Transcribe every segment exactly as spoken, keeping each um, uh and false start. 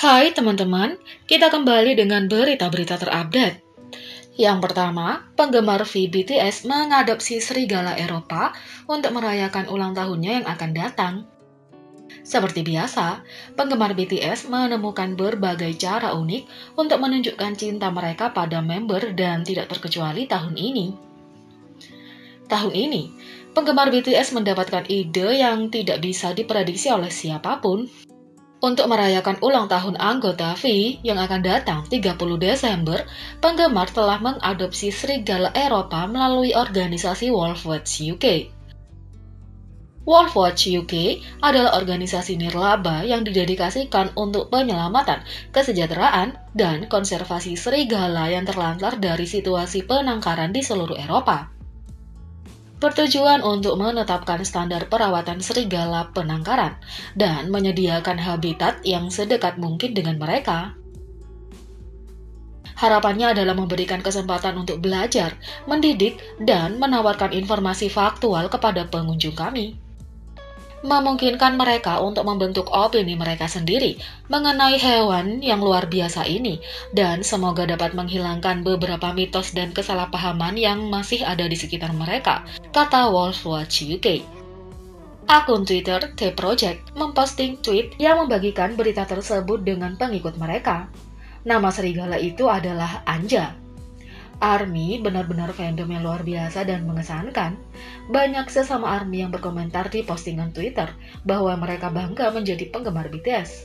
Hai teman-teman, kita kembali dengan berita-berita terupdate. Yang pertama, penggemar V B T S mengadopsi serigala Eropa untuk merayakan ulang tahunnya yang akan datang. Seperti biasa, penggemar B T S menemukan berbagai cara unik untuk menunjukkan cinta mereka pada member dan tidak terkecuali tahun ini. Tahun ini, penggemar B T S mendapatkan ide yang tidak bisa diprediksi oleh siapapun. Untuk merayakan ulang tahun anggota V yang akan datang tiga puluh Desember, penggemar telah mengadopsi serigala Eropa melalui organisasi Wolfwatch U K. Wolfwatch U K adalah organisasi nirlaba yang didedikasikan untuk penyelamatan, kesejahteraan, dan konservasi serigala yang terlantar dari situasi penangkaran di seluruh Eropa. Bertujuan untuk menetapkan standar perawatan serigala penangkaran dan menyediakan habitat yang sedekat mungkin dengan mereka. Harapannya adalah memberikan kesempatan untuk belajar, mendidik, dan menawarkan informasi faktual kepada pengunjung kami. Memungkinkan mereka untuk membentuk opini mereka sendiri mengenai hewan yang luar biasa ini, dan semoga dapat menghilangkan beberapa mitos dan kesalahpahaman yang masih ada di sekitar mereka, kata Wolfwatch U K. Akun Twitter The Project memposting tweet yang membagikan berita tersebut dengan pengikut mereka. Nama serigala itu adalah Anja. ARMY benar-benar fandom yang luar biasa dan mengesankan. Banyak sesama ARMY yang berkomentar di postingan Twitter bahwa mereka bangga menjadi penggemar B T S.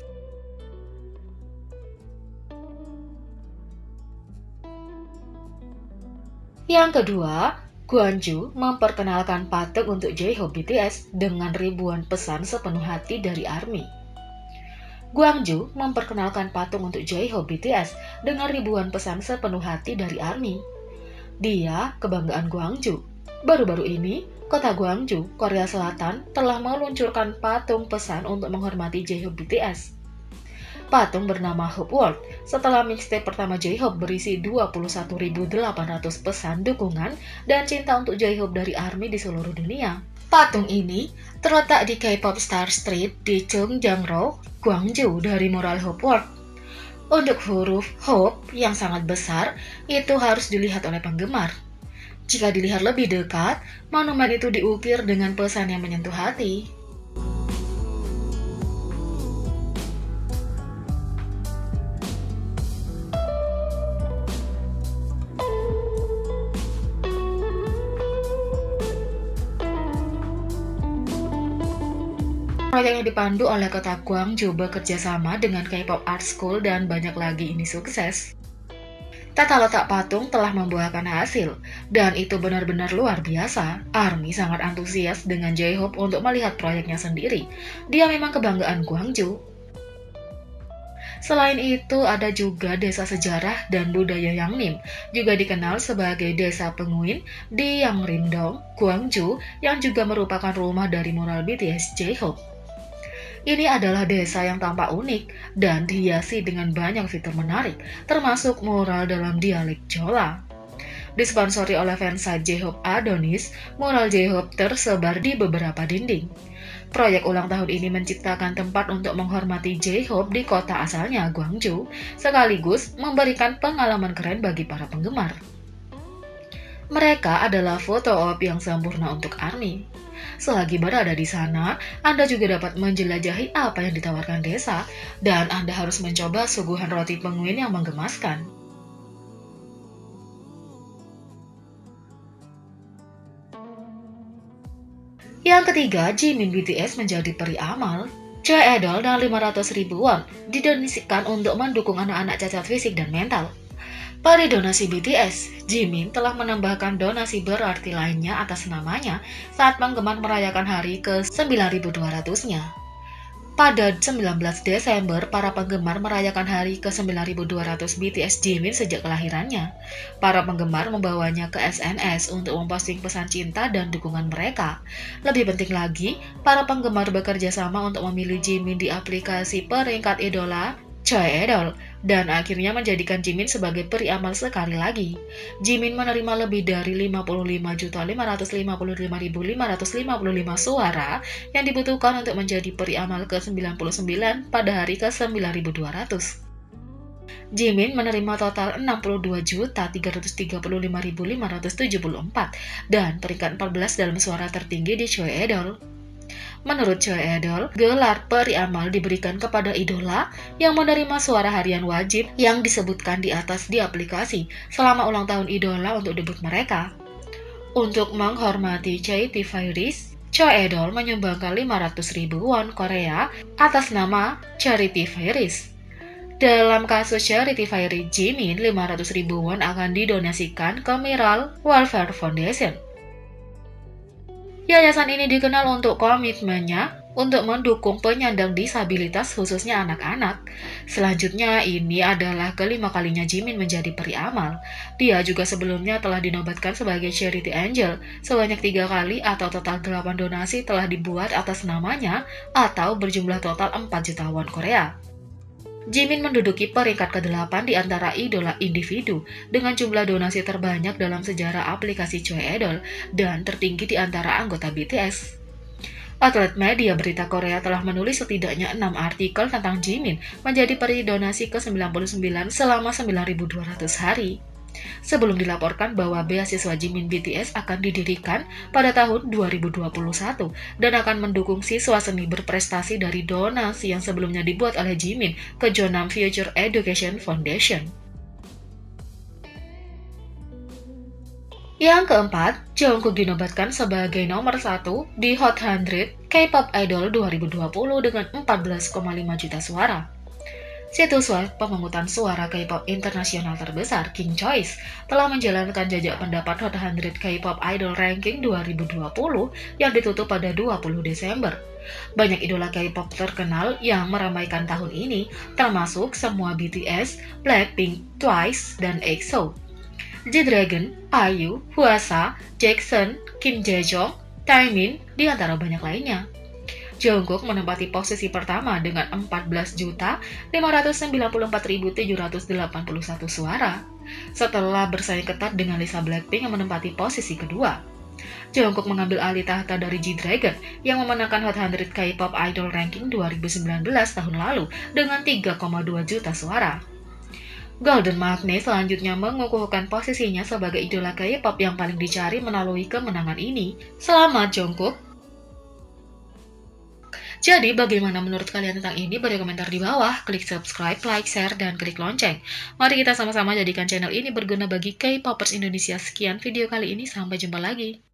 Yang kedua, Gwangju memperkenalkan patung untuk J-Hope B T S dengan ribuan pesan sepenuh hati dari ARMY. Gwangju memperkenalkan patung untuk J-Hope B T S dengan ribuan pesan sepenuh hati dari ARMY. Dia kebanggaan Gwangju. Baru-baru ini, kota Gwangju, Korea Selatan telah meluncurkan patung pesan untuk menghormati J-Hope B T S. Patung bernama Hope World setelah mixtape pertama J-Hope berisi dua puluh satu ribu delapan ratus pesan dukungan dan cinta untuk J-Hope dari ARMY di seluruh dunia. Patung ini terletak di K-pop Star Street di Chungjeong, Gwangju dari mural Hope World. Untuk huruf Hope yang sangat besar, itu harus dilihat oleh penggemar. Jika dilihat lebih dekat, monumen itu diukir dengan pesan yang menyentuh hati. Proyek yang dipandu oleh kota Gwangju bekerja sama dengan K-pop Art School dan banyak lagi ini sukses. Tata letak patung telah membuahkan hasil, dan itu benar-benar luar biasa. ARMY sangat antusias dengan J-Hope untuk melihat proyeknya sendiri. Dia memang kebanggaan Gwangju. Selain itu, ada juga desa sejarah dan budaya Yangnim, juga dikenal sebagai desa penguin di Yangrim-dong, Gwangju, yang juga merupakan rumah dari mural B T S J-Hope. Ini adalah desa yang tampak unik dan dihiasi dengan banyak fitur menarik, termasuk mural dalam dialek Jola. Disponsori oleh fansite J-Hope Adonis, mural J-Hope tersebar di beberapa dinding. Proyek ulang tahun ini menciptakan tempat untuk menghormati J-Hope di kota asalnya, Gwangju, sekaligus memberikan pengalaman keren bagi para penggemar. Mereka adalah foto op yang sempurna untuk ARMY. Selagi berada di sana, Anda juga dapat menjelajahi apa yang ditawarkan desa, dan Anda harus mencoba suguhan roti penguin yang menggemaskan. Yang ketiga, Jimin B T S menjadi peri amal. J-Idol dan lima ratus ribu won didonasikan untuk mendukung anak-anak cacat fisik dan mental. Pada donasi B T S, Jimin telah menambahkan donasi berarti lainnya atas namanya saat penggemar merayakan hari ke sembilan ribu dua ratus-nya. Pada sembilan belas Desember, para penggemar merayakan hari ke sembilan ribu dua ratus B T S Jimin sejak kelahirannya. Para penggemar membawanya ke S N S untuk memposting pesan cinta dan dukungan mereka. Lebih penting lagi, para penggemar bekerja sama untuk memilih Jimin di aplikasi peringkat idola J-Idol. dan akhirnya menjadikan Jimin sebagai peri amal sekali lagi. Jimin menerima lebih dari lima puluh lima juta lima ratus lima puluh lima ribu lima ratus lima puluh lima suara yang dibutuhkan untuk menjadi peri amal ke sembilan puluh sembilan pada hari ke sembilan ribu dua ratus. Jimin menerima total enam puluh dua juta tiga ratus tiga puluh lima ribu lima ratus tujuh puluh empat dan peringkat empat belas dalam suara tertinggi di Choi Idol. Menurut Choi Idol, gelar peri amal diberikan kepada idola yang menerima suara harian wajib yang disebutkan di atas di aplikasi selama ulang tahun idola untuk debut mereka. Untuk menghormati Charity Fairies, Choi Idol menyumbangkan lima ratus ribu won Korea atas nama Charity Fairies. Dalam kasus Charity Fairies Jimin, lima ratus ribu won akan didonasikan ke Miral Welfare Foundation. Yayasan ini dikenal untuk komitmennya untuk mendukung penyandang disabilitas khususnya anak-anak. Selanjutnya, ini adalah kelima kalinya Jimin menjadi peri amal. Dia juga sebelumnya telah dinobatkan sebagai Charity Angel sebanyak tiga kali atau total delapan donasi telah dibuat atas namanya atau berjumlah total empat juta won Korea. Jimin menduduki peringkat kedelapan di antara idola individu dengan jumlah donasi terbanyak dalam sejarah aplikasi Choi Idol dan tertinggi di antara anggota B T S. Outlet media berita Korea telah menulis setidaknya enam artikel tentang Jimin menjadi peri donasi ke sembilan puluh sembilan selama sembilan ribu dua ratus hari. Sebelum dilaporkan bahwa beasiswa Jimin B T S akan didirikan pada tahun dua ribu dua puluh satu dan akan mendukung siswa seni berprestasi dari donasi yang sebelumnya dibuat oleh Jimin ke Jeonnam Future Education Foundation. Yang keempat, Jungkook dinobatkan sebagai nomor satu di Hot seratus K-pop Idol dua ribu dua puluh dengan empat belas koma lima juta suara. Situs web pemungutan suara K-pop internasional terbesar, King Choice, telah menjalankan jajak pendapat Hot seratus K-pop Idol Ranking dua ribu dua puluh yang ditutup pada dua puluh Desember. Banyak idola K-pop terkenal yang meramaikan tahun ini, termasuk semua B T S, Blackpink, Twice, dan E X O. G-Dragon, I U, Hwasa, Jackson, Kim Jae-jong, Taemin, di antara banyak lainnya. Jungkook menempati posisi pertama dengan empat belas juta lima ratus sembilan puluh empat ribu tujuh ratus delapan puluh satu suara, setelah bersaing ketat dengan Lisa Blackpink yang menempati posisi kedua. Jungkook mengambil alih tahta dari G-Dragon yang memenangkan Hot seratus K-pop Idol Ranking dua ribu sembilan belas tahun lalu dengan tiga koma dua juta suara. Golden Magne selanjutnya mengukuhkan posisinya sebagai idola K-pop yang paling dicari melalui kemenangan ini. Selamat Jungkook! Jadi, bagaimana menurut kalian tentang ini? Beri komentar di bawah, klik subscribe, like, share, dan klik lonceng. Mari kita sama-sama jadikan channel ini berguna bagi K-popers Indonesia. Sekian video kali ini, sampai jumpa lagi.